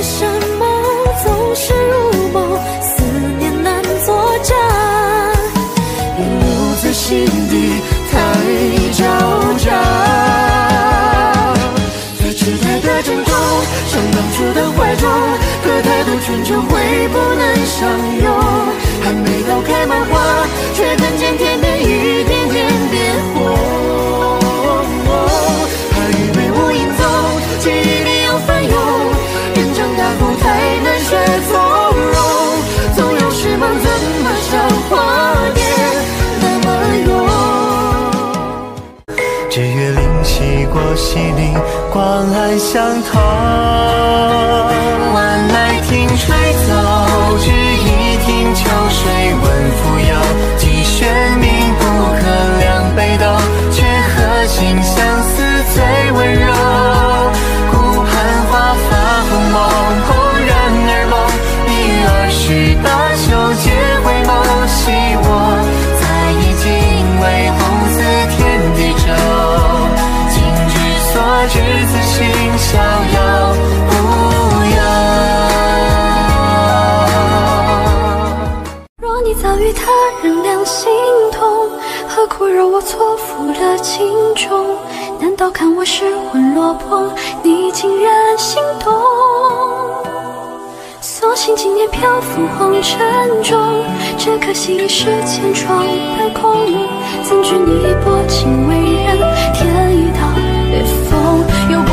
什么总是如梦，思念难作假，留在心底太招架。在期待的珍重，像当初的怀中，可太多春秋会不能相拥。还没到开满花，却看见天边一点点变红。还以为无影踪，记忆里又翻涌。人长大后太难学从容，总有时梦怎么像花蝶那么勇。 日月灵犀过隙里，光暗相同。晚来听吹奏，只一听秋水闻扶摇。既玄冥不可两北斗，却和心相思最温柔。顾盼花发红梦，怦然而梦。你28秋皆回眸，惜我在意尽为红似天地舟。今日所至，此心逍遥无忧。 若你早与他人两心同，何苦让我错付了情衷？难道看我失魂落魄，你竟然心动？所幸今年漂浮红尘中，只可惜一世千疮百孔。怎知你薄情为人，天一道裂缝。